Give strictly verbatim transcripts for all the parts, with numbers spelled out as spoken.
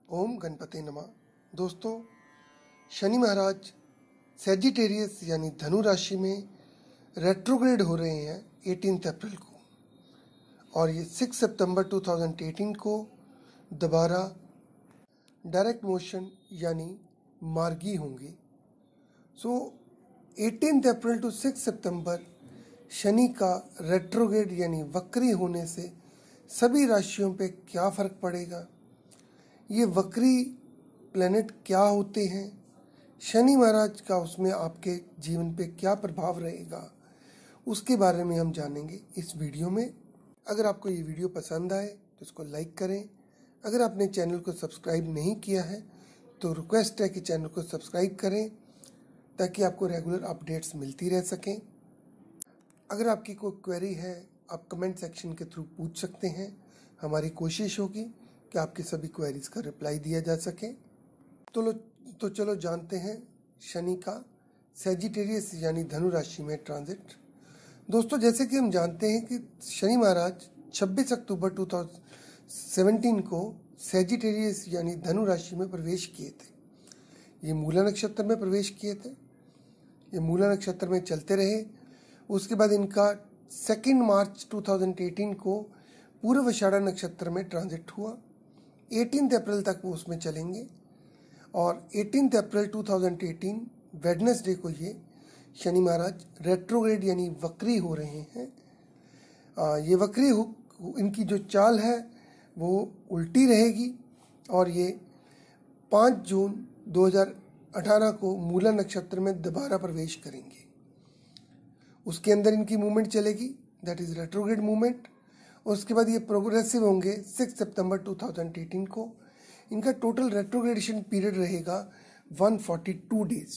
ओम गणपते नमः। दोस्तों, शनि महाराज सैजिटेरियस यानी धनु राशि में रेट्रोग्रेड हो रहे हैं अठारह अप्रैल को और ये छह सितंबर दो हज़ार अठारह को दोबारा डायरेक्ट मोशन यानी मार्गी होंगे। सो अठारह अप्रैल टू छह सितंबर शनि का रेट्रोग्रेड यानी वक्री होने से सभी राशियों पे क्या फर्क पड़ेगा, ये वक्री प्लेनेट क्या होते हैं, शनि महाराज का उसमें आपके जीवन पे क्या प्रभाव रहेगा, उसके बारे में हम जानेंगे इस वीडियो में। अगर आपको ये वीडियो पसंद आए तो इसको लाइक करें। अगर आपने चैनल को सब्सक्राइब नहीं किया है तो रिक्वेस्ट है कि चैनल को सब्सक्राइब करें ताकि आपको रेगुलर अपडेट्स मिलती रह सकें। अगर आपकी कोई क्वेरी है आप कमेंट सेक्शन के थ्रू पूछ सकते हैं। हमारी कोशिश होगी कि आपकी सभी क्वेरीज का रिप्लाई दिया जा सके। तो लो तो चलो जानते हैं शनि का सैजिटेरियस यानी धनु राशि में ट्रांजिट। दोस्तों, जैसे कि हम जानते हैं कि शनि महाराज छब्बीस अक्टूबर दो हज़ार सत्रह को सैजिटेरियस यानी धनु राशि में प्रवेश किए थे। ये मूला नक्षत्र में प्रवेश किए थे। ये मूला नक्षत्र में चलते रहे। उसके बाद इनका सेकेंड मार्च दो हज़ार अठारह को पूर्व आषाढ़ा नक्षत्र में ट्रांजिट हुआ। अठारह अप्रैल तक वो उसमें चलेंगे और अठारह अप्रैल दो हज़ार अठारह वेडनेसडे को ये शनि महाराज रेट्रोग्रेड यानी वक्री हो रहे हैं। आ, ये वक्री हो, इनकी जो चाल है वो उल्टी रहेगी और ये पाँच जून दो हज़ार अठारह को मूला नक्षत्र में दोबारा प्रवेश करेंगे। उसके अंदर इनकी मूवमेंट चलेगी, दैट इज रेट्रोग्रेड मूवमेंट। और उसके बाद ये प्रोग्रेसिव होंगे छह सितंबर दो हज़ार अठारह को। इनका टोटल रेट्रोग्रेडेशन पीरियड रहेगा एक सौ बयालीस डेज।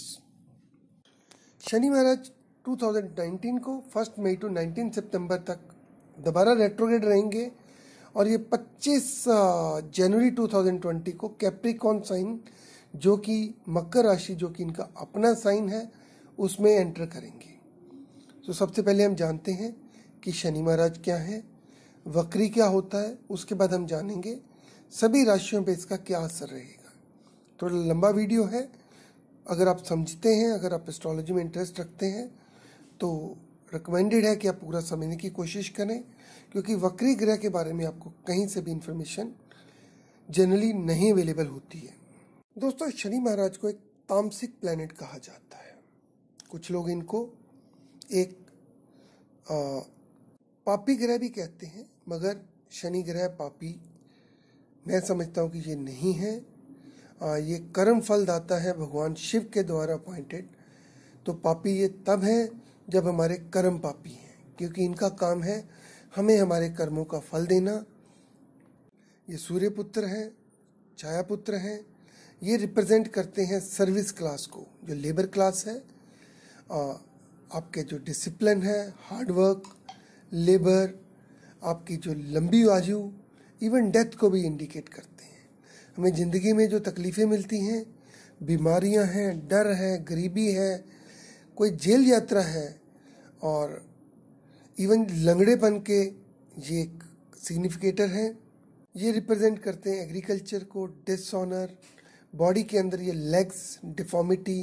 शनि महाराज दो हज़ार उन्नीस को फर्स्ट मई टू उन्नीस सितंबर तक दोबारा रेट्रोग्रेड रहेंगे और ये पच्चीस जनवरी दो हज़ार बीस को कैप्रिकॉर्न साइन, जो कि मकर राशि, जो कि इनका अपना साइन है, उसमें एंटर करेंगे। तो सबसे पहले हम जानते हैं कि शनि महाराज क्या है, वक्री क्या होता है। उसके बाद हम जानेंगे सभी राशियों पे इसका क्या असर रहेगा। थोड़ा लंबा वीडियो है। अगर आप समझते हैं, अगर आप एस्ट्रोलॉजी में इंटरेस्ट रखते हैं तो रिकमेंडेड है कि आप पूरा समझने की कोशिश करें, क्योंकि वक्री ग्रह के बारे में आपको कहीं से भी इंफॉर्मेशन जनरली नहीं अवेलेबल होती है। दोस्तों, शनि महाराज को एक तामसिक प्लैनेट कहा जाता है। कुछ लोग इनको एक आ, पापी ग्रह भी कहते हैं, मगर शनि ग्रह पापी मैं समझता हूँ कि ये नहीं है। आ, ये कर्म फल दाता है, भगवान शिव के द्वारा अपॉइंटेड। तो पापी ये तब है जब हमारे कर्म पापी हैं, क्योंकि इनका काम है हमें हमारे कर्मों का फल देना। ये सूर्य पुत्र हैं, छाया पुत्र हैं। ये रिप्रेजेंट करते हैं सर्विस क्लास को, जो लेबर क्लास है। आ, आपके जो डिसिप्लिन है, हार्डवर्क, लेबर, आपकी जो लंबी आयु, इवन डेथ को भी इंडिकेट करते हैं। हमें ज़िंदगी में जो तकलीफ़ें मिलती हैं, बीमारियां हैं, डर है, गरीबी है, कोई जेल यात्रा है और इवन लंगड़ेपन के ये एक सिग्निफिकेटर हैं। ये रिप्रेजेंट करते हैं एग्रीकल्चर को, डिसऑनर, बॉडी के अंदर ये लेग्स, डिफॉर्मिटी,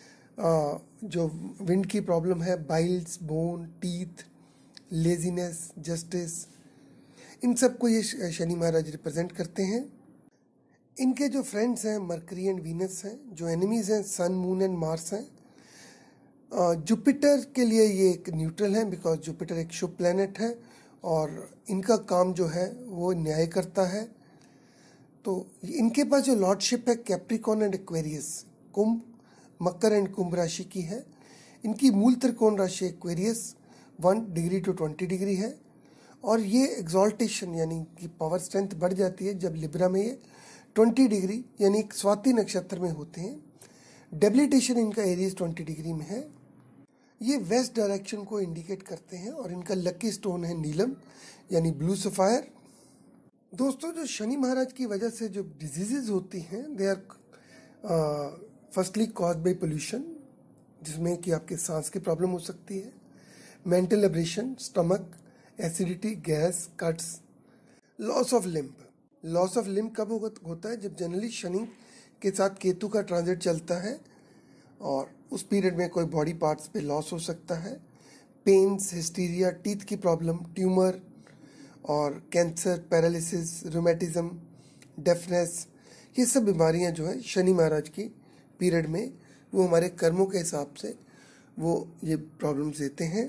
जो विंड की प्रॉब्लम है, biles, bone, teeth, laziness, justice, इन सब को ये शनि महाराज रिप्रेजेंट करते हैं। इनके जो फ्रेंड्स हैं मरकरी एंड वीनस हैं, जो एनिमीज हैं सन, मून एंड मार्स हैं। जुपिटर के लिए ये एक न्यूट्रल है, बिकॉज जुपिटर एक शुभ प्लैनेट है और इनका काम जो है वो न्याय करता है। तो इनके पास जो लॉर्डशिप है Capricorn and Aquarius, Kumbh, Makar and Kumbh राशि की है। इनकी मूल त्रिकोण राशि Aquarius one degree to twenty degree है और ये एग्जॉल्टेशन यानी कि पावर स्ट्रेंथ बढ़ जाती है जब लिब्रा में ये ट्वेंटी डिग्री यानी स्वाति नक्षत्र में होते हैं। डेबिलिटेशन इनका एरियस ट्वेंटी डिग्री में है। ये वेस्ट डायरेक्शन को इंडिकेट करते हैं और इनका लकी स्टोन है नीलम यानी ब्लू सफायर। दोस्तों, जो शनि महाराज की वजह से जो डिजीजेज होती हैं, they are firstly caused by pollution, जिसमें कि आपके सांस की प्रॉब्लम हो सकती है, mental abrasion, stomach, acidity, gas, cuts, loss of limb, loss of limb कब होता है? जब जनरली शनि के साथ केतु का ट्रांजिट चलता है और उस पीरियड में कोई बॉडी पार्ट्स पे लॉस हो सकता है। पेन्स, हिस्टीरिया, टीथ की प्रॉब्लम, ट्यूमर और कैंसर, पैरालिसिस, रूमेटिज्म, डेफनेस, ये सब बीमारियां जो है शनि महाराज की पीरियड में वो हमारे कर्मों के हिसाब से वो ये प्रॉब्लम्स देते हैं।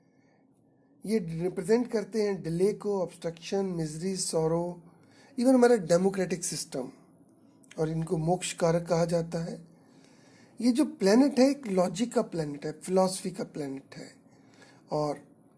ये रिप्रेजेंट करते हैं डिले को, ऑब्स्ट्रक्शन, मिजरी, सॉरो, इवन हमारा डेमोक्रेटिक सिस्टम, और इनको मोक्ष कारक कहा जाता है। ये जो प्लेनेट है एक लॉजिक का प्लेनेट है, फिलॉसफी का प्लेनेट है और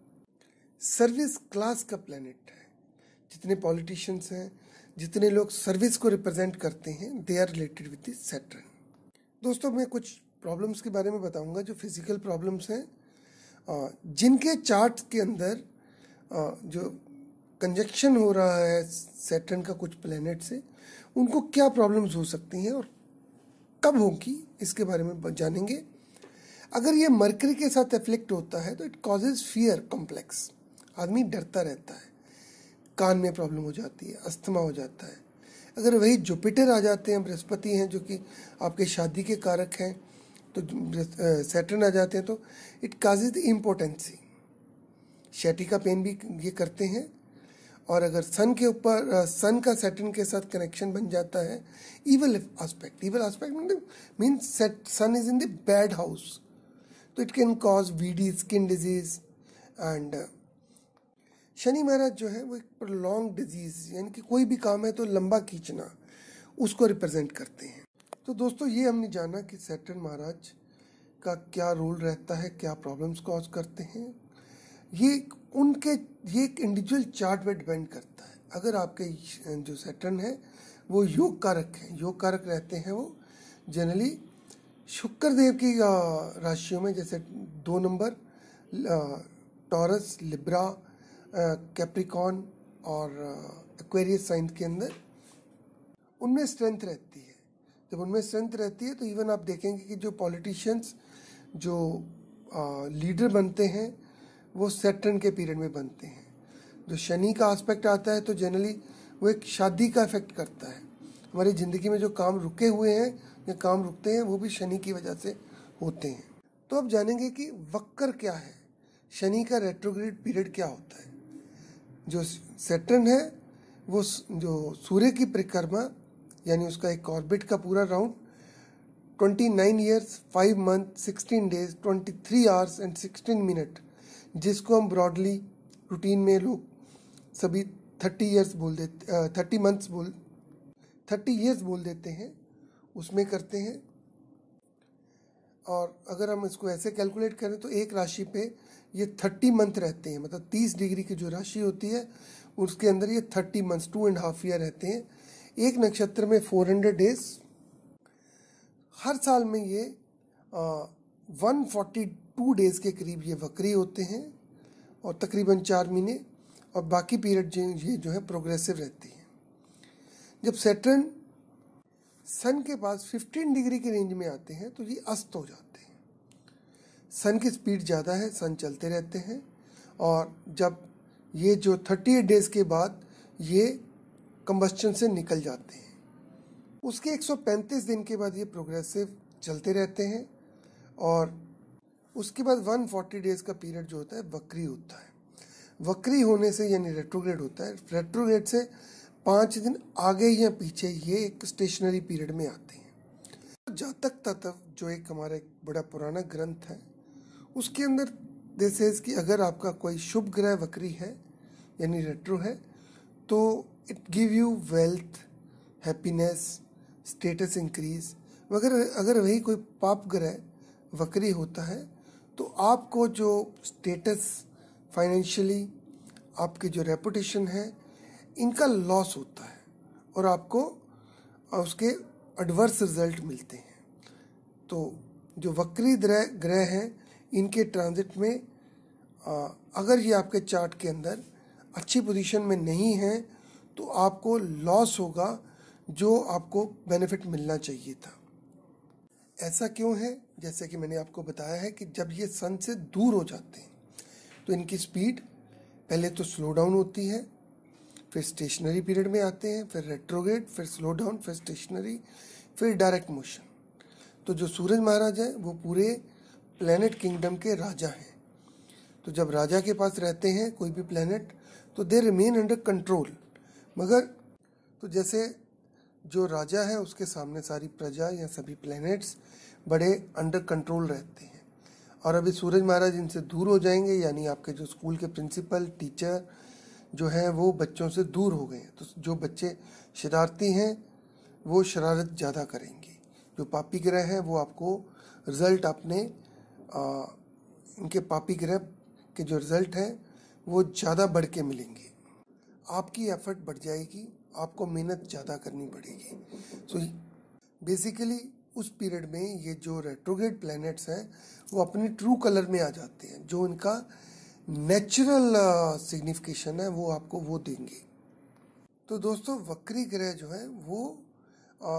सर्विस क्लास का प्लेनेट है। जितने पॉलिटिशियंस हैं, जितने लोग सर्विस को रिप्रेजेंट करते हैं, they are related with this Saturn. दोस्तों, मैं कुछ प्रॉब्लम्स के बारे में बताऊंगा जो फिजिकल प्रॉब्लम्स हैं, जिनके चार्ट के अंदर जो कंजक्शन हो रहा है सैटर्न का कुछ प्लेनेट से, उनको क्या प्रॉब्लम्स हो सकती हैं और कब होगी, इसके बारे में जानेंगे। अगर ये मरकरी के साथ एफ्लिक्ट होता है तो इट कॉजेज फियर कॉम्प्लेक्स, आदमी डरता रहता है, कान में प्रॉब्लम हो जाती है, अस्थमा हो जाता है। अगर वही जुपिटर आ जाते हैं, बृहस्पति हैं जो कि आपके शादी के कारक हैं, तो सैटर्न आ जाते हैं तो इट कॉजेज द इम्पोर्टेंसी, शैटी का पेन भी ये करते हैं। और अगर सन के ऊपर सन का सैटर्न के साथ कनेक्शन बन जाता है, evil aspect, evil aspect means sun is in the bad house, तो it can cause VD, skin disease and Shani Maharaj जो है वो एक प्रोलॉन्ग डिजीज, यानी कि कोई भी काम है तो लंबा खींचना, उसको रिप्रेजेंट करते हैं। तो दोस्तों, ये हमने जाना कि सैटर्न महाराज का क्या रोल रहता है, क्या प्रॉब्लम्स कॉज करते हैं। ये उनके ये एक इंडिविजुअल चार्ट पे डिपेंड करता है। अगर आपके जो सैटर्न है वो योग कारक है, योग कारक रहते हैं वो जनरली शुक्र देव की राशियों में, जैसे दो नंबर टॉरस, लिब्रा, कैप्रिकॉन और एक्वेरियस साइन के अंदर उनमें स्ट्रेंथ रहती है। जब उनमें स्ट्रेंथ रहती है तो इवन आप देखेंगे कि जो पॉलिटिशियंस, जो लीडर बनते हैं वो सैटर्न के पीरियड में बनते हैं। जो शनि का एस्पेक्ट आता है तो जनरली वो एक शादी का इफेक्ट करता है। हमारी ज़िंदगी में जो काम रुके हुए हैं या काम रुकते हैं वो भी शनि की वजह से होते हैं। तो अब जानेंगे कि वक्र क्या है, शनि का रेट्रोग्रेड पीरियड क्या होता है। जो सैटर्न है वो जो सूर्य की परिक्रमा, यानी उसका एक ऑर्बिट का पूरा राउंड उनतीस years, five month, sixteen days, तेईस आवर्स एंड सिक्सटीन मिनट, जिसको हम ब्रॉडली रूटीन में लोग सभी थर्टी ईयर्स बोल देते, थर्टी मंथ्स बोल थर्टी ईयर्स बोल देते हैं, उसमें करते हैं। और अगर हम इसको ऐसे कैलकुलेट करें तो एक राशि पे ये थर्टी मंथ रहते हैं, मतलब तीस डिग्री की जो राशि होती है उसके अंदर ये thirty months, two and half year रहते हैं। एक नक्षत्र में फोर हंड्रेड डेज, हर साल में ये वन फोर्टी टू डेज के करीब ये वक्री होते हैं और तकरीबन चार महीने, और बाकी पीरियड जो ये जो है प्रोग्रेसिव रहती है। जब सैटर्न सन के पास फिफ्टीन डिग्री के रेंज में आते हैं तो ये अस्त हो जाते हैं। सन की स्पीड ज़्यादा है, सन चलते रहते हैं, और जब ये जो थर्टी एट डेज के बाद ये कंबस्टन से निकल जाते हैं, उसके एक सौ पैंतीस दिन के बाद ये प्रोग्रेसिव चलते रहते हैं, और उसके बाद एक सौ चालीस डेज का पीरियड जो होता है वक्री होता है। वक्री होने से यानी रेट्रोग्रेड होता है, रेट्रोग्रेड से पाँच दिन आगे या पीछे ये एक स्टेशनरी पीरियड में आते हैं। जातक तत्व जो एक हमारा एक बड़ा पुराना ग्रंथ है, उसके अंदर दिस इज कि अगर आपका कोई शुभ ग्रह वक्री है यानी रेट्रो है तो it give you wealth, happiness, status increase. मगर अगर वही कोई पाप ग्रह वक्री होता है तो आपको जो स्टेटस, फाइनेंशियली आपकी जो रेपुटेशन है, इनका लॉस होता है और आपको उसके एडवर्स रिजल्ट मिलते हैं। तो जो वक्री ग्रह ग्रह हैं इनके ट्रांजिट में आ, अगर ये आपके चार्ट के अंदर अच्छी पोजीशन में नहीं है तो आपको लॉस होगा जो आपको बेनिफिट मिलना चाहिए था। ऐसा क्यों है? जैसे कि मैंने आपको बताया है कि जब ये सन से दूर हो जाते हैं तो इनकी स्पीड पहले तो स्लो डाउन होती है, फिर स्टेशनरी पीरियड में आते हैं, फिर रेट्रोग्रेड, फिर स्लो डाउन, फिर स्टेशनरी, फिर डायरेक्ट मोशन। तो जो सूरज महाराज है वो पूरे प्लेनेट किंगडम के राजा हैं। तो जब राजा के पास रहते हैं कोई भी प्लेनेट तो दे रिमेन अंडर कंट्रोल। मगर तो जैसे जो राजा है उसके सामने सारी प्रजा या सभी प्लैनेट्स बड़े अंडर कंट्रोल रहते हैं। और अभी सूरज महाराज इनसे दूर हो जाएंगे, यानी आपके जो स्कूल के प्रिंसिपल टीचर जो हैं वो बच्चों से दूर हो गए। तो जो बच्चे शरारती हैं वो शरारत ज़्यादा करेंगे। जो पापी ग्रह हैं वो आपको रिजल्ट अपने आ, इनके पापी ग्रह के जो रिजल्ट है वो ज़्यादा बढ़ के मिलेंगे। आपकी एफर्ट बढ़ जाएगी, आपको मेहनत ज़्यादा करनी पड़ेगी। सो बेसिकली उस पीरियड में ये जो रेट्रोग्रेड प्लैनेट्स हैं वो अपने ट्रू कलर में आ जाते हैं, जो इनका नेचुरल सिग्निफिकेशन है वो आपको वो देंगे। तो दोस्तों वक्री ग्रह जो है वो आ,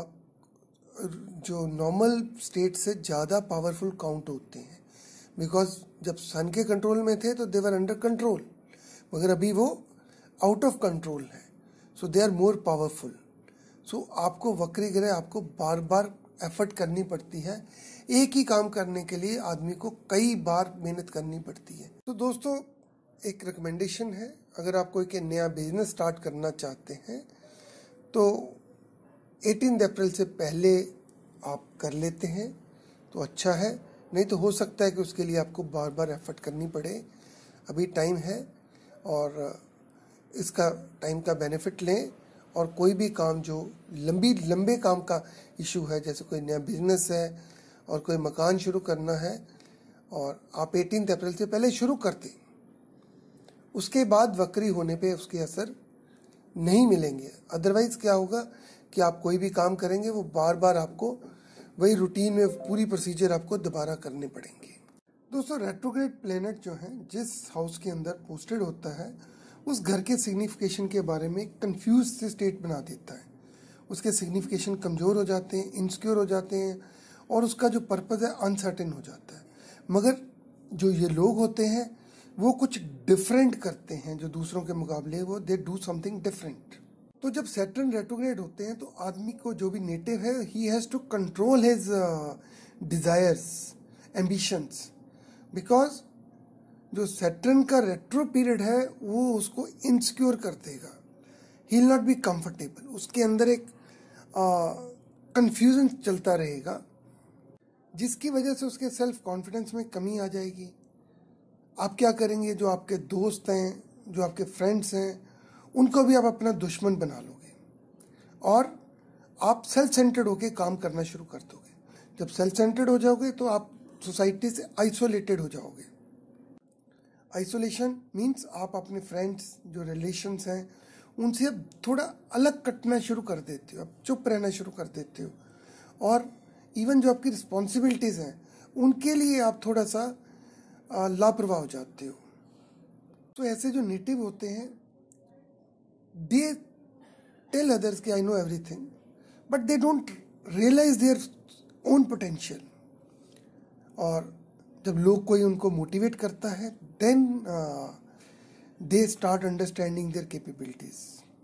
जो नॉर्मल स्टेट से ज़्यादा पावरफुल काउंट होते हैं, बिकॉज जब सन के कंट्रोल में थे तो देवर अंडर कंट्रोल, मगर अभी वो आउट ऑफ कंट्रोल है, सो दे आर मोर पावरफुल। सो आपको वक्री ग्रह आपको बार बार एफर्ट करनी पड़ती है। एक ही काम करने के लिए आदमी को कई बार मेहनत करनी पड़ती है। तो दोस्तों एक रिकमेंडेशन है, अगर आप कोई के नया बिजनेस स्टार्ट करना चाहते हैं तो अठारह अप्रैल से पहले आप कर लेते हैं तो अच्छा है, नहीं तो हो सकता है कि उसके लिए आपको बार बार एफर्ट करनी पड़े। अभी टाइम है और इसका टाइम का बेनिफिट लें। और कोई भी काम जो लंबी लंबे काम का इशू है, जैसे कोई नया बिजनेस है और कोई मकान शुरू करना है, और आप अठारह अप्रैल से पहले शुरू कर दें, उसके बाद वक्री होने पे उसके असर नहीं मिलेंगे। अदरवाइज क्या होगा कि आप कोई भी काम करेंगे वो बार बार आपको वही रूटीन में पूरी प्रोसीजर आपको दोबारा करने पड़ेंगे। दोस्तों रेट्रोग्रेड प्लेनेट जो है जिस हाउस के अंदर पोस्टेड होता है उस घर के सिग्निफिकेशन के बारे में कंफ्यूज से स्टेट बना देता है। उसके सिग्निफिकेशन कमज़ोर हो जाते हैं, इनसिक्योर हो जाते हैं, और उसका जो पर्पज़ है अनसर्टेन हो जाता है। मगर जो ये लोग होते हैं वो कुछ डिफरेंट करते हैं, जो दूसरों के मुकाबले वो दे डू समथिंग डिफरेंट। तो जब सैटर्न रेट्रोग्रेड होते हैं तो आदमी को जो भी नेटिव है he has to control his desires, ambitions, because जो सैटर्न का रेट्रो पीरियड है वो उसको इनसिक्योर कर देगा। He will not be comfortable, उसके अंदर एक कंफ्यूजन uh, चलता रहेगा, जिसकी वजह से उसके सेल्फ कॉन्फिडेंस में कमी आ जाएगी। आप क्या करेंगे, जो आपके दोस्त हैं, जो आपके फ्रेंड्स हैं, उनको भी आप अपना दुश्मन बना लोगे और आप सेल्फ सेंटर्ड होके काम करना शुरू कर दोगे। जब सेल्फ सेंटर्ड हो जाओगे तो आप सोसाइटी से आइसोलेटेड हो जाओगे। आइसोलेशन मीन्स आप अपने फ्रेंड्स जो रिलेशंस हैं उनसे अब थोड़ा अलग कटना शुरू कर देते हो, अब चुप रहना शुरू कर देते हो, और इवन जो आपकी रिस्पॉन्सिबिलिटीज़ हैं उनके लिए आप थोड़ा सा लापरवाह हो जाते हो। तो ऐसे जो नेटिव होते हैं दे टेल अदर्स कि I know everything, but they don't realise their own potential. और जब लोग कोई उनको मोटिवेट करता है then they start understanding their capabilities.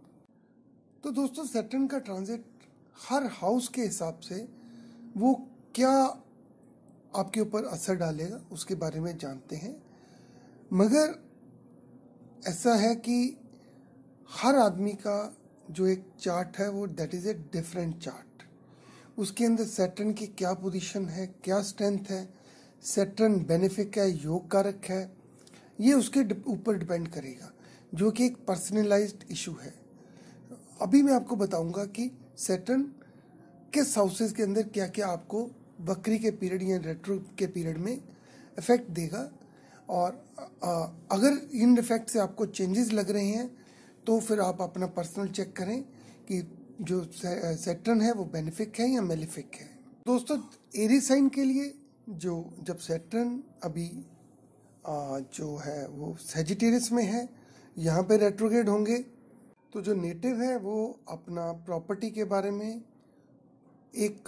तो दोस्तों सैटर्न का ट्रांजिट हर हाउस के हिसाब से वो क्या आपके ऊपर असर डालेगा उसके बारे में जानते हैं। मगर ऐसा है कि हर आदमी का जो एक चार्ट है वो that is a different chart. उसके अंदर सैटर्न की क्या पोजीशन है, क्या स्ट्रेंथ है, सैटर्न बेनिफिक है, योग कारक है, ये उसके ऊपर डिपेंड करेगा, जो कि एक पर्सनलाइज्ड इशू है। अभी मैं आपको बताऊंगा कि सैटर्न किस हाउसेस के अंदर क्या क्या आपको वक्री के पीरियड या रेट्रो के पीरियड में इफेक्ट देगा, और आ, अगर इन इफेक्ट से आपको चेंजेस लग रहे हैं तो फिर आप अपना पर्सनल चेक करें कि जो सैटर्न है वो बेनिफिक है या मेलिफिक है। दोस्तों एरीज साइन के लिए जो जब सैटर्न अभी आ, जो है वो सैजिटेरियस में है, यहाँ पे रेट्रोग्रेड होंगे, तो जो नेटिव है वो अपना प्रॉपर्टी के बारे में एक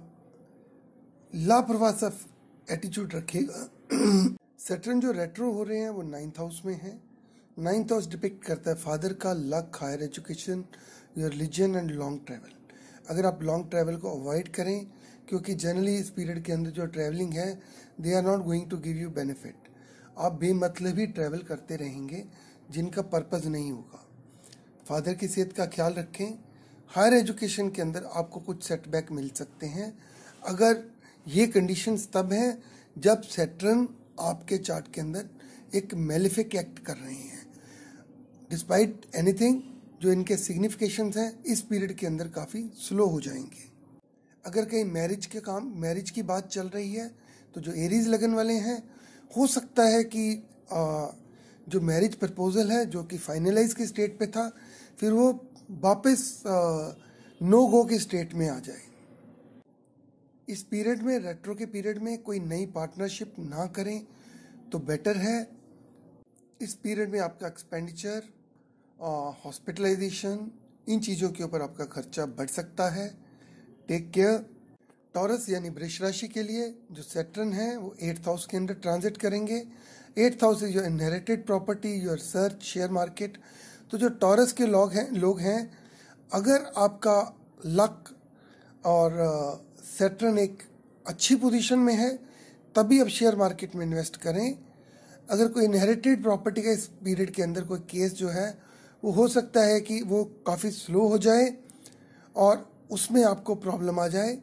लापरवाह सा एटीट्यूड रखेगा। सैटर्न जो रेट्रो हो रहे हैं वो नाइन्थ हाउस में है, नाइन्थ हाउस डिपिक्ट करता है फादर का luck, higher education, your religion and long travel. अगर आप लॉन्ग ट्रैवल को अवॉइड करें, क्योंकि जनरली इस पीरियड के अंदर जो ट्रैवलिंग है they are not going to give you benefit. आप बेमतलबी ट्रैवल करते रहेंगे जिनका पर्पस नहीं होगा। फादर की सेहत का ख्याल रखें। हायर एजुकेशन के अंदर आपको कुछ सेटबैक मिल सकते हैं। अगर ये कंडीशंस तब हैं जब सैटर्न आपके चार्ट के अंदर एक मेलिफिक एक्ट कर रहे हैं। डिस्पाइट एनीथिंग, जो इनके सिग्निफिकेशंस हैं इस पीरियड के अंदर काफ़ी स्लो हो जाएंगे। अगर कहीं मैरिज के काम मैरिज की बात चल रही है तो जो एरीज लगन वाले हैं, हो सकता है कि आ, जो मैरिज प्रपोजल है जो कि फाइनलाइज के स्टेट पे था, फिर वो वापस नो गो के स्टेट में आ जाए। इस पीरियड में, रेट्रो के पीरियड में कोई नई पार्टनरशिप ना करें तो बेटर है। इस पीरियड में आपका एक्सपेंडिचर, हॉस्पिटलाइजेशन, इन चीज़ों के ऊपर आपका खर्चा बढ़ सकता है। Take care. टॉरस यानी वृष राशि के लिए जो सैटर्न है वो एट्थ हाउस के अंदर ट्रांजिट करेंगे। Eighth house is your inherited property, your search, share market. तो जो टॉरस के लोग हैं लोग हैं अगर आपका लक और सैटर्न एक अच्छी पोजीशन में है तभी आप शेयर मार्केट में इन्वेस्ट करें। अगर कोई इनहेरिटेड प्रॉपर्टी का इस पीरियड के अंदर कोई केस जो है वो हो सकता है कि वो काफ़ी स्लो हो जाए और उसमें आपको प्रॉब्लम आ जाए।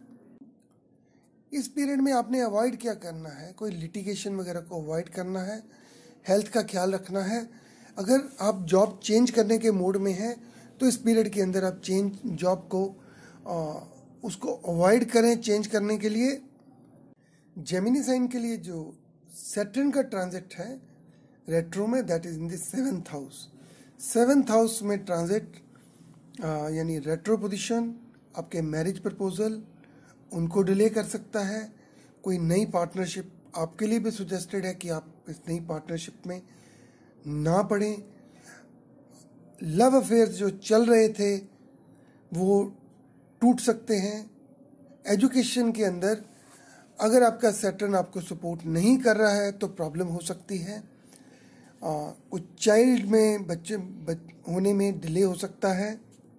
इस पीरियड में आपने अवॉइड क्या करना है, कोई लिटिगेशन वगैरह को अवॉइड करना है, हेल्थ का ख्याल रखना है। अगर आप जॉब चेंज करने के मूड में हैं तो इस पीरियड के अंदर आप चेंज जॉब को आ, उसको अवॉइड करें चेंज करने के लिए। जेमिनी साइन के लिए जो सैटर्न का ट्रांजिट है रेट्रो में, that is in the seventh house. Seventh house में ट्रांजिट यानी रेट्रो पोजीशन आपके मैरिज प्रपोजल उनको डिले कर सकता है। कोई नई पार्टनरशिप आपके लिए भी सजेस्टेड है कि आप इस नई पार्टनरशिप में ना पड़ें। लव अफेयर्स जो चल रहे थे वो टूट सकते हैं। एजुकेशन के अंदर अगर आपका सैटर्न आपको सपोर्ट नहीं कर रहा है तो प्रॉब्लम हो सकती है। आ, कुछ चाइल्ड में बच्चे बच, होने में डिले हो सकता है।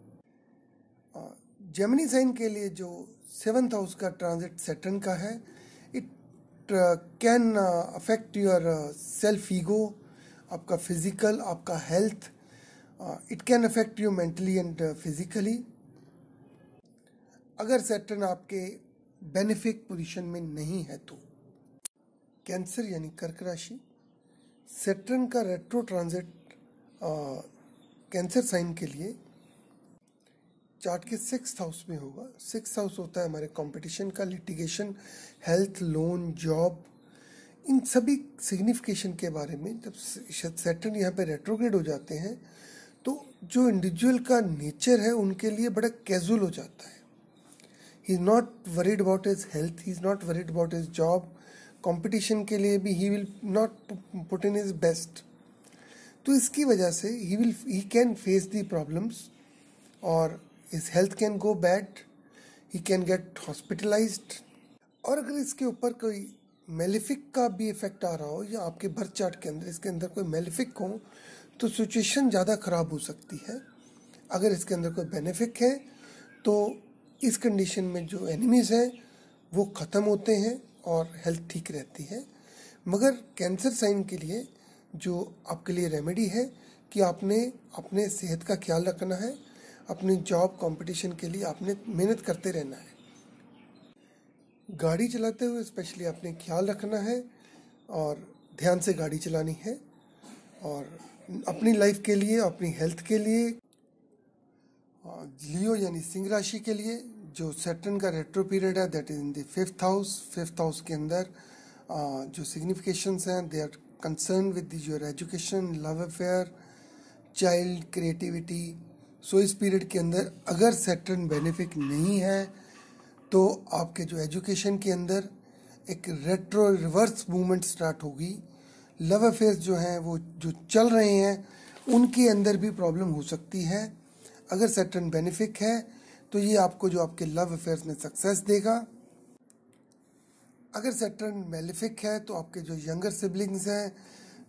जेमिनी साइन के लिए जो सेवन्थ हाउस का ट्रांजिट सैटर्न का है, it can affect your self ego, आपका फिजिकल, आपका health. It can affect you mentally and physically. अगर सैटर्न आपके बेनिफिक पोजीशन में नहीं है तो। कैंसर यानी कर्क राशि, सैटर्न का रेट्रो ट्रांजिट कैंसर साइन के लिए चार्ट के सिक्स्थ हाउस में होगा। सिक्स्थ हाउस होता है हमारे कंपटीशन का, लिटिगेशन, हेल्थ, लोन, जॉब, इन सभी सिग्निफिकेशन के बारे में। जब सैटर्न यहाँ पे रेट्रोग्रेड हो जाते हैं तो जो इंडिविजुअल का नेचर है उनके लिए बड़ा कैजुअल हो जाता है। He is not worried about his health, he is not worried about his job. Competition के लिए भी he will not put in his best. तो इसकी वजह से he will he can face the problems और his health can go bad, he can get hospitalized। और अगर इसके ऊपर कोई मेलिफिक का भी इफेक्ट आ रहा हो या आपके बर्थ चार्ट के अंदर इसके अंदर कोई मेलिफिक हो तो सिचुएशन ज़्यादा ख़राब हो सकती है। अगर इसके अंदर कोई बेनिफिक है तो इस कंडीशन में जो एनिमीज़ हैं वो ख़त्म होते हैं और हेल्थ ठीक रहती है। मगर कैंसर साइन के लिए जो आपके लिए रेमेडी है कि आपने अपने सेहत का ख्याल रखना है, अपनी जॉब कंपटीशन के लिए आपने मेहनत करते रहना है। गाड़ी चलाते हुए स्पेशली आपने ख्याल रखना है और ध्यान से गाड़ी चलानी है। और अपनी लाइफ के लिए, अपनी हेल्थ के लिए, लियो यानी सिंह राशि के लिए जो सैटर्न का रेट्रो पीरियड है that is in the fifth house. Fifth house के अंदर जो सिग्निफिकेशंस हैं they are concern with your education, love affair, child, creativity. So इस पीरियड के अंदर अगर सैटर्न बेनिफिक नहीं है तो आपके जो एजुकेशन के अंदर एक रेट्रो रिवर्स मूवमेंट स्टार्ट होगी। लव अफेयर्स जो हैं वो जो चल रहे हैं उनके अंदर भी प्रॉब्लम हो सकती है। अगर सैटर्न बेनिफिक है तो ये आपको जो आपके लव अफेयर्स में सक्सेस देगा। अगर सैटर्न मेलिफिक है तो आपके जो यंगर सिबलिंग्स हैं,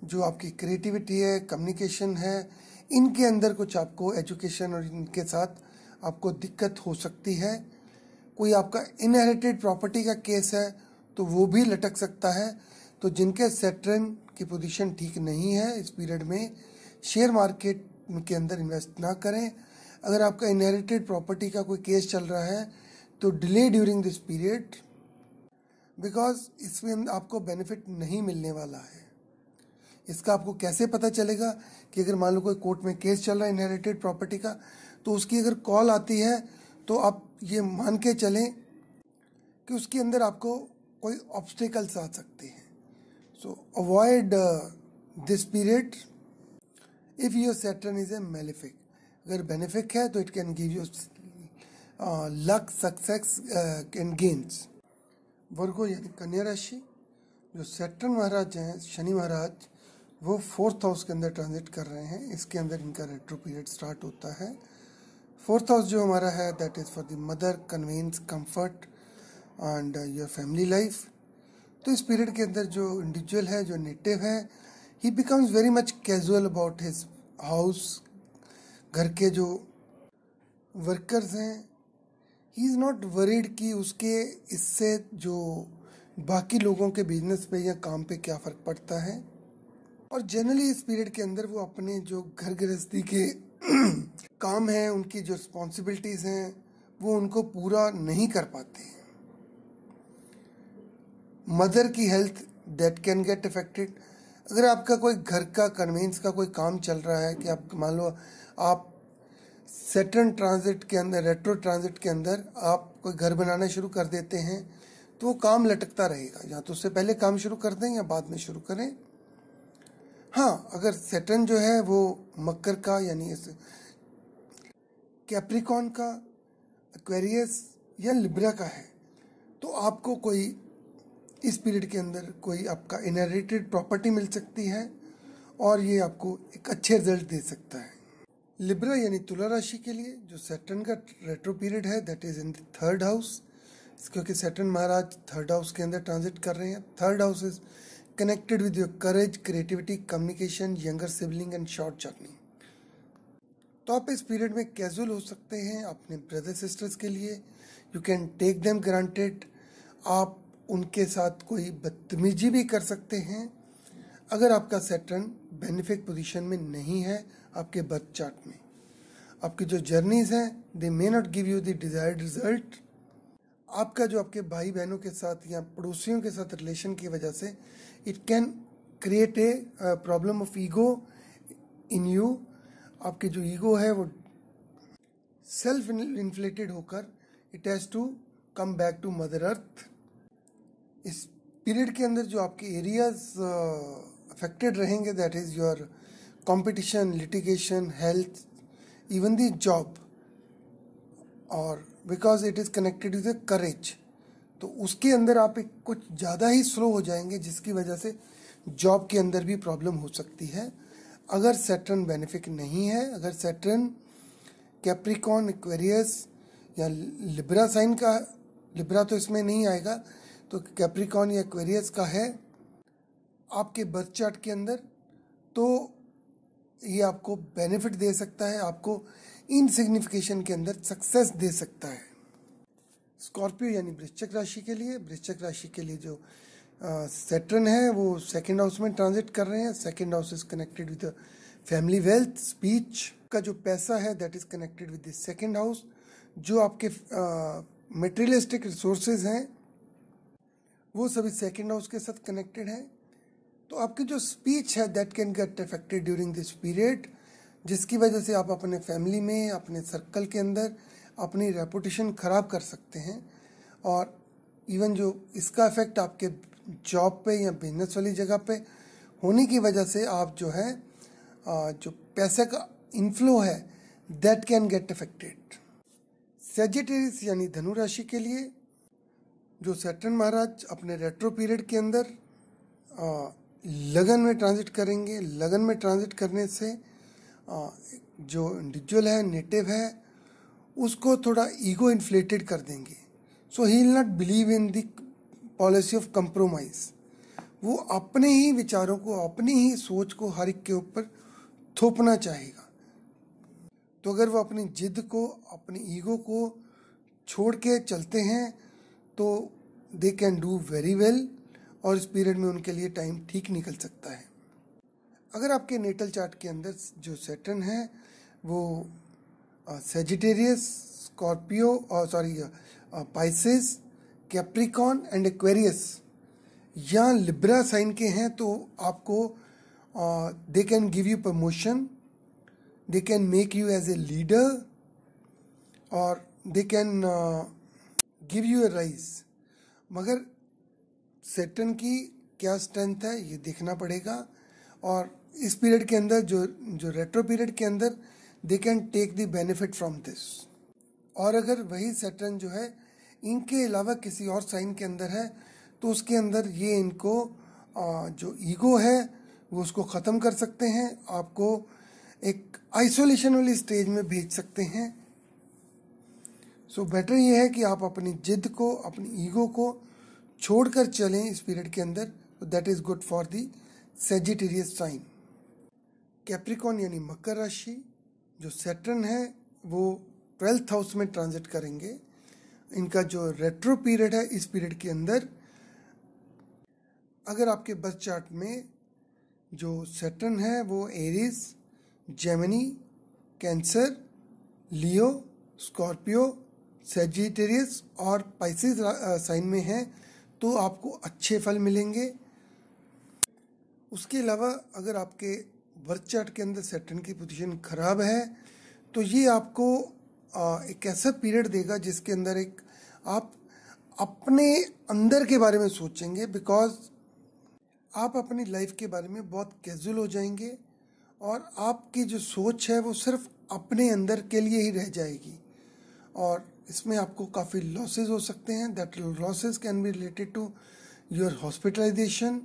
जो आपकी क्रिएटिविटी है, कम्युनिकेशन है, इनके अंदर कुछ आपको एजुकेशन और इनके साथ आपको दिक्कत हो सकती है। कोई आपका इनहेरिटेड प्रॉपर्टी का केस है तो वो भी लटक सकता है। तो जिनके सैटर्न की पोजीशन ठीक नहीं है इस पीरियड में, शेयर मार्केट के अंदर इन्वेस्ट ना करें। अगर आपका इनहेरिटेड प्रॉपर्टी का कोई केस चल रहा है तो delay during this period, because इसमें आपको बेनिफिट नहीं मिलने वाला है। इसका आपको कैसे पता चलेगा कि अगर मान लो कोई कोर्ट में केस चल रहा है इनहेरिटेड प्रॉपर्टी का, तो उसकी अगर कॉल आती है तो आप ये मान के चलें कि उसके अंदर आपको कोई ऑब्स्टिकल्स आ सकते हैं। So avoid this period if your Saturn is a malefic. अगर बेनिफिक है तो it can give you luck, success and gains. Virgo यानी कन्या राशि, जो सैटर्न महाराज हैं, शनि महाराज, वो फोर्थ हाउस के अंदर ट्रांजिट कर रहे हैं। इसके अंदर इनका रेट्रो पीरियड स्टार्ट होता है। फोर्थ हाउस जो हमारा है that is for the mother, conveyance, comfort and your family life. तो इस पीरियड के अंदर जो इंडिविजुअल है, जो नेटिव है, he becomes very much casual about his house. घर के जो वर्कर्स हैं, ही इज़ नॉट वरीड कि उसके इससे जो बाकी लोगों के बिजनेस पे या काम पे क्या फ़र्क पड़ता है। और जनरली इस पीरियड के अंदर वो अपने जो घर गृहस्थी के काम हैं, उनकी जो रिस्पॉन्सिबिलिटीज़ हैं, वो उनको पूरा नहीं कर पाते हैं। मदर की health that can get affected. अगर आपका कोई घर का कन्वेंस का कोई काम चल रहा है कि आप मान लो आप सैटर्न ट्रांजिट के अंदर, रेट्रो ट्रांजिट के अंदर आप कोई घर बनाना शुरू कर देते हैं, तो वो काम लटकता रहेगा। या तो उससे पहले काम शुरू कर दें या बाद में शुरू करें। हाँ, अगर सैटर्न जो है वो मकर का यानी कैप्रिकॉन का, एक्वेरियस या लिब्रा का है, तो आपको कोई इस पीरियड के अंदर कोई आपका इनहेरिटेड प्रॉपर्टी मिल सकती है और ये आपको एक अच्छे रिजल्ट दे सकता है। लिब्रा यानी तुला राशि के लिए जो सैटर्न का रेट्रो पीरियड है that is in the third house, क्योंकि सैटर्न महाराज थर्ड हाउस के अंदर ट्रांजिट कर रहे हैं। Third house is connected with your courage, creativity, communication, younger sibling and short journey. तो आप इस पीरियड में कैजुअल हो सकते हैं अपने ब्रदर सिस्टर्स के लिए। You can take them granted. आप उनके साथ कोई बदतमीजी भी कर सकते हैं अगर आपका सैटर्न बेनिफिक पोजीशन में नहीं है आपके बर्थ चार्ट में। आपकी जो जर्नीज हैं they may not give you the desired result. आपका जो आपके भाई बहनों के साथ या पड़ोसियों के साथ रिलेशन की वजह से it can create a problem of ego in you. आपकी जो ईगो है वो सेल्फ इन्फ्लेटेड होकर it has to come back to mother earth. इस पीरियड के अंदर जो आपके एरियाज अफेक्टेड रहेंगे that is your competition, litigation, health, even the job. और because it is connected with courage, तो उसके अंदर आप एक कुछ ज़्यादा ही स्लो हो जाएंगे, जिसकी वजह से जॉब के अंदर भी प्रॉब्लम हो सकती है अगर सैटर्न बेनिफिक नहीं है। अगर सैटर्न कैप्रिकॉन, एक्वेरियस या लिब्रा साइन का, लिब्रा तो इसमें नहीं आएगा, तो कैप्रिकॉन या एक्वेरियस का है आपके बर्थ चार्ट के अंदर, तो ये आपको बेनिफिट दे सकता है, आपको इन सिग्निफिकेशन के अंदर सक्सेस दे सकता है। स्कॉर्पियो यानी वृश्चिक राशि के लिए, वृश्चिक राशि के लिए जो सैटर्न है वो सेकंड हाउस में ट्रांजिट कर रहे हैं। Second house is connected with family wealth, speech का जो पैसा है that is connected with this second house. जो आपके मटेरियलिस्टिक रिसोर्सेज हैं वो सभी सेकंड हाउस के साथ कनेक्टेड है। तो आपकी जो स्पीच है that can get affected during this period, जिसकी वजह से आप अपने फैमिली में, अपने सर्कल के अंदर अपनी रेपुटेशन ख़राब कर सकते हैं। और इवन जो इसका इफेक्ट आपके जॉब पे या बिजनेस वाली जगह पे होने की वजह से आप जो है जो पैसे का इनफ्लो है that can get affected. Sagittarius यानी धनु राशि के लिए जो सैटर्न महाराज अपने रेट्रो पीरियड के अंदर आ, लगन में ट्रांजिट करेंगे। लगन में ट्रांजिट करने से आ, जो इंडिविजुअल है, नेटिव है, उसको थोड़ा ईगो इन्फ्लेटेड कर देंगे। So he will not believe in the policy of compromise. वो अपने ही विचारों को, अपनी ही सोच को हर एक के ऊपर थोपना चाहेगा। तो अगर वो अपनी जिद को, अपनी ईगो को छोड़ के चलते हैं तो they can do very well, और इस पीरियड में उनके लिए टाइम ठीक निकल सकता है। अगर आपके नेटल चार्ट के अंदर जो सैटर्न है वो सेजिटेरियस, स्कॉर्पियो और sorry Pisces, Capricorn and Aquarius या लिब्रा साइन के हैं तो आपको they can give you promotion, they can make you as a leader और they can give you a rise. मगर सैटर्न की क्या स्ट्रेंथ है ये देखना पड़ेगा, और इस पीरियड के अंदर जो जो रेट्रो पीरियड के अंदर they can take the benefit from this. और अगर वही सैटर्न जो है इनके अलावा किसी और साइन के अंदर है तो उसके अंदर ये इनको जो ईगो है वो उसको ख़त्म कर सकते हैं, आपको एक आइसोलेशन वाली स्टेज में भेज सकते हैं। सो बेटर ये है कि आप अपनी जिद को, अपनी ईगो को छोड़कर चलें इस पीरियड के अंदर, तो that is good for the Sagittarius sign. Capricorn यानी मकर राशि, जो सैटर्न है वो ट्वेल्थ हाउस में ट्रांजिट करेंगे। इनका जो रेट्रो पीरियड है इस पीरियड के अंदर अगर आपके बर्थ चार्ट में जो सैटर्न है वो Aries, Gemini, Cancer, Leo, Scorpio, Sagittarius और पाइसेस साइन में है तो आपको अच्छे फल मिलेंगे। उसके अलावा अगर आपके बर्थ चार्ट के अंदर सैटर्न की पोजीशन खराब है तो ये आपको एक ऐसा पीरियड देगा जिसके अंदर एक आप अपने अंदर के बारे में सोचेंगे, बिकॉज आप अपनी लाइफ के बारे में बहुत कैजुअल हो जाएंगे और आपकी जो सोच है वो सिर्फ अपने अंदर के लिए ही रह जाएगी, और इसमें आपको काफ़ी लॉसेस हो सकते हैं। That losses can be related to your hospitalisation.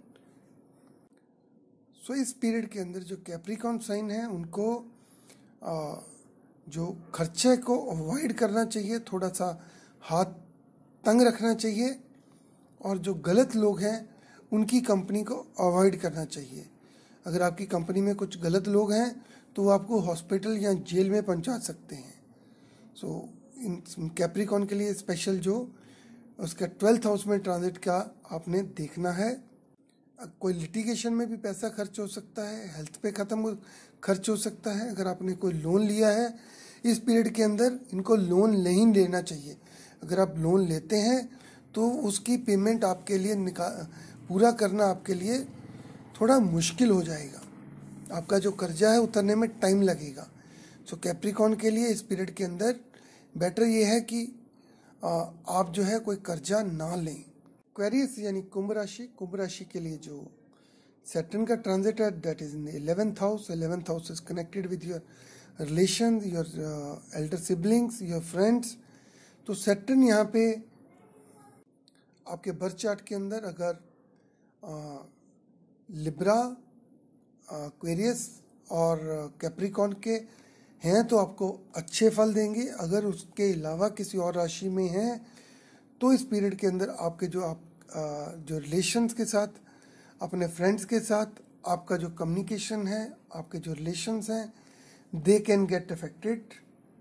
So इस पीरियड के अंदर जो कैप्रिकॉन साइन है उनको आ, जो खर्चे को अवॉइड करना चाहिए, थोड़ा सा हाथ तंग रखना चाहिए, और जो गलत लोग हैं उनकी कंपनी को अवॉइड करना चाहिए। अगर आपकी कंपनी में कुछ गलत लोग हैं तो वो आपको हॉस्पिटल या जेल में पहुंचा सकते हैं। सो so, इन कैप्रिकॉन के लिए स्पेशल जो उसका ट्वेल्थ हाउस में ट्रांजिट का आपने देखना है। कोई लिटिगेशन में भी पैसा खर्च हो सकता है, हेल्थ पे ख़त्म खर्च हो सकता है। अगर आपने कोई लोन लिया है इस पीरियड के अंदर, इनको लोन नहीं लेना चाहिए। अगर आप लोन लेते हैं तो उसकी पेमेंट आपके लिए निकाल पूरा करना आपके लिए थोड़ा मुश्किल हो जाएगा, आपका जो कर्जा है उतरने में टाइम लगेगा। सो कैप्रिकॉन के लिए इस पीरियड के अंदर बेटर ये है कि आप जो है कोई कर्जा ना लें। एक्वेरियस यानी कुंभ राशि, कुंभ राशि के लिए जो सैटर्न का ट्रांजिट है that is in eleventh house. Eleventh house is connected with your relation, your elder siblings, your friends. तो सैटर्न यहाँ पे आपके बर्थ चार्ट के अंदर अगर लिब्रा, एक्वेरियस और कैप्रिकॉन के हैं तो आपको अच्छे फल देंगे। अगर उसके अलावा किसी और राशि में हैं तो इस पीरियड के अंदर आपके जो आप जो रिलेशंस के साथ, अपने फ्रेंड्स के साथ आपका जो कम्युनिकेशन है, आपके जो रिलेशंस हैं, दे कैन गेट अफेक्टेड।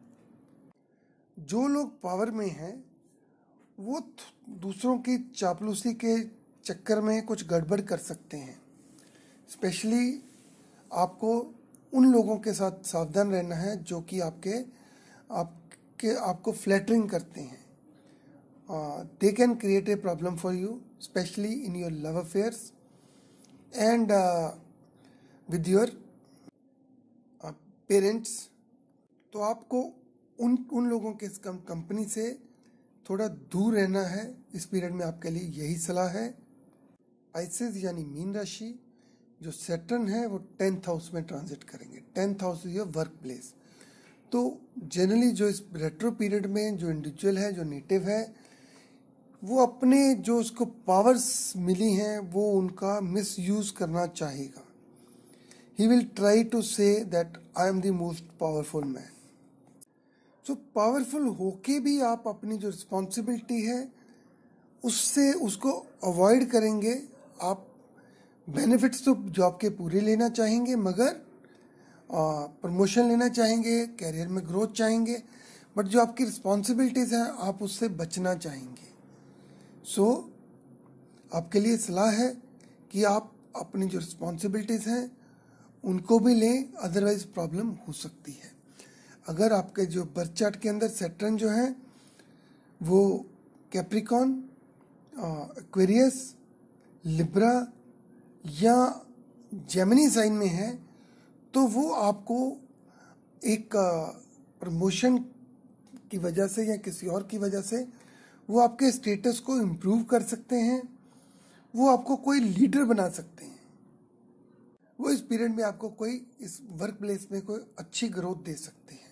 जो लोग पावर में हैं वो दूसरों की चापलूसी के चक्कर में कुछ गड़बड़ कर सकते हैं। स्पेशली आपको उन लोगों के साथ सावधान रहना है जो कि आपके आपके आपको फ्लैटरिंग करते हैं। They can create a problem for you, specially in your love affairs and with your parents. तो आपको उन उन लोगों के कंपनी से थोड़ा दूर रहना है। इस पीरियड में आपके लिए यही सलाह है। पाइसेस यानी मीन राशि, जो सैटर्न है वो टेंथ हाउस में ट्रांजिट करेंगे। Tenth house is your work place. तो जनरली जो इस रेट्रो पीरियड में जो इंडिविजुअल है, जो नेटिव है, वो अपने जो उसको पावर्स मिली हैं वो उनका मिस यूज करना चाहेगा। He will try to say that I am the most powerful man. So powerful होके भी आप अपनी जो रिस्पॉन्सिबिलिटी है उससे उसको अवॉइड करेंगे। आप बेनिफिट्स तो जॉब के पूरे लेना चाहेंगे, मगर प्रमोशन लेना चाहेंगे, कैरियर में ग्रोथ चाहेंगे, बट जो आपकी रिस्पॉन्सिबिलिटीज़ हैं आप उससे बचना चाहेंगे। सो so, आपके लिए सलाह है कि आप अपनी जो रिस्पॉन्सिबिलिटीज़ हैं उनको भी लें, अदरवाइज प्रॉब्लम हो सकती है। अगर आपके जो बर्थ चार्ट के अंदर सैटर्न जो है वो कैप्रिकॉन, एक्वेरियस, लिब्रा या जेमिनी साइन में है, तो वो आपको एक प्रमोशन की वजह से या किसी और की वजह से वो आपके स्टेटस को इम्प्रूव कर सकते हैं, वो आपको कोई लीडर बना सकते हैं, वो इस पीरियड में आपको कोई इस वर्क प्लेस में कोई अच्छी ग्रोथ दे सकते हैं।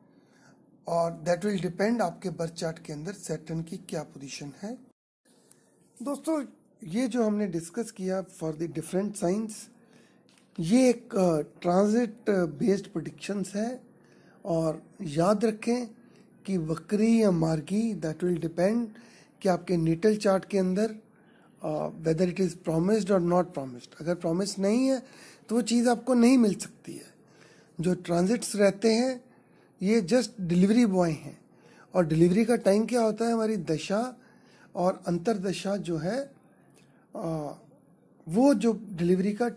और दैट विल डिपेंड आपके बर्थ चार्ट के अंदर सैटर्न की क्या पोजीशन है। दोस्तों, ये जो हमने डिस्कस किया फॉर द डिफरेंट साइंस, ये एक ट्रांजिट बेस्ड प्रेडिक्शंस है। और याद रखें कि वक्री या मार्गी दैट विल डिपेंड कि आपके नेटल चार्ट के अंदर वेदर इट इज़ प्रॉमिस्ड और नॉट प्रॉमिस्ड। अगर प्रॉमिस नहीं है तो वो चीज़ आपको नहीं मिल सकती है। जो ट्रांजिट्स रहते हैं ये जस्ट डिलीवरी बॉय हैं, और डिलीवरी का टाइम क्या होता है, हमारी दशा और अंतरदशा जो है आ, वो जो डिलीवरी का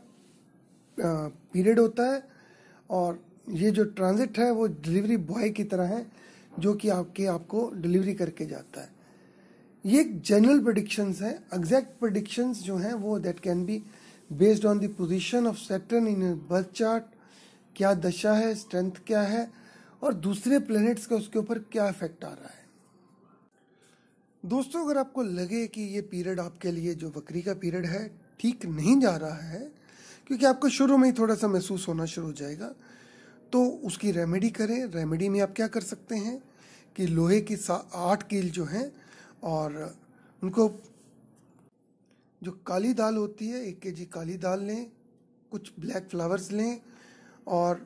पीरियड होता है, और ये जो ट्रांजिट है वो डिलीवरी बॉय की तरह है जो कि आपके आपको डिलीवरी करके जाता है। ये जनरल प्रेडिक्शंस हैं। एग्जैक्ट प्रेडिक्शंस जो हैं वो that can be based on the position of Saturn in birth chart, क्या दशा है, स्ट्रेंथ क्या है, और दूसरे प्लैनेट्स का उसके ऊपर क्या इफेक्ट आ रहा है। दोस्तों, अगर आपको लगे कि ये पीरियड आपके लिए जो वक्री का पीरियड है ठीक नहीं जा रहा है, क्योंकि आपको शुरू में ही थोड़ा सा महसूस होना शुरू हो जाएगा, तो उसकी रेमेडी करें। रेमेडी में आप क्या कर सकते हैं कि लोहे की आठ कील जो हैं, और उनको जो काली दाल होती है एक केजी काली दाल लें, कुछ ब्लैक फ्लावर्स लें, और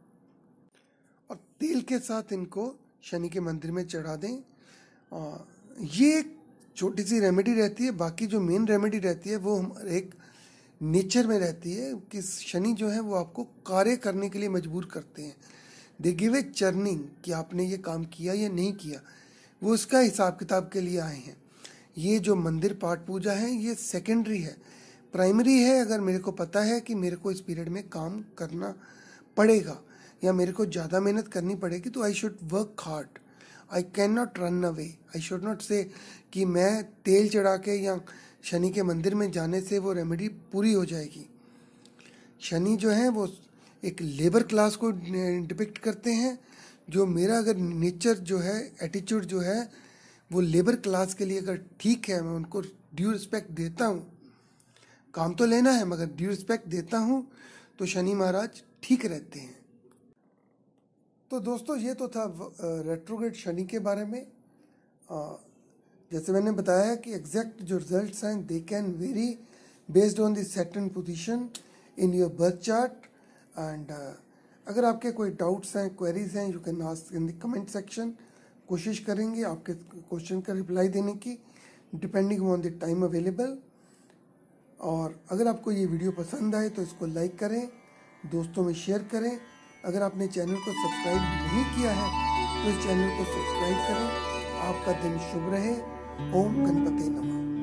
और तेल के साथ इनको शनि के मंदिर में चढ़ा दें। और ये एक छोटी सी रेमेडी रहती है। बाकी जो मेन रेमेडी रहती है वो हम एक नेचर में रहती है कि शनि जो है वो आपको कार्य करने के लिए मजबूर करते हैं। दे गिव ए चर्निंग कि आपने ये काम किया या नहीं किया, वो इसका हिसाब किताब के लिए आए हैं। ये जो मंदिर पाठ पूजा है ये सेकेंडरी है, प्राइमरी है। अगर मेरे को पता है कि मेरे को इस पीरियड में काम करना पड़ेगा या मेरे को ज़्यादा मेहनत करनी पड़ेगी, तो I should work hard, I can not run away. I should not say कि मैं तेल चढ़ा के या शनि के मंदिर में जाने से वो रेमेडी पूरी हो जाएगी। शनि जो है वो एक लेबर क्लास को डिपिक्ट करते हैं। जो मेरा अगर नेचर जो है, एटीट्यूड जो है वो लेबर क्लास के लिए अगर ठीक है, मैं उनको ड्यू रिस्पेक्ट देता हूँ, काम तो लेना है मगर ड्यू रिस्पेक्ट देता हूँ, तो शनि महाराज ठीक रहते हैं। तो दोस्तों, ये तो था रेट्रोग्रेड शनि के बारे में। आ, जैसे मैंने बताया कि एग्जैक्ट जो रिजल्ट्स हैं they can very based on the Saturn position in your birth chart. And अगर आपके कोई डाउट्स हैं, क्वेरीज हैं, you can ask in the comment section. कोशिश करेंगे आपके क्वेश्चन का रिप्लाई देने की, depending on the time available. और अगर आपको ये वीडियो पसंद आए तो इसको लाइक करें, दोस्तों में शेयर करें। अगर आपने चैनल को सब्सक्राइब नहीं किया है तो इस चैनल को सब्सक्राइब करें। आपका दिन शुभ रहे। ओम गणपति नमः।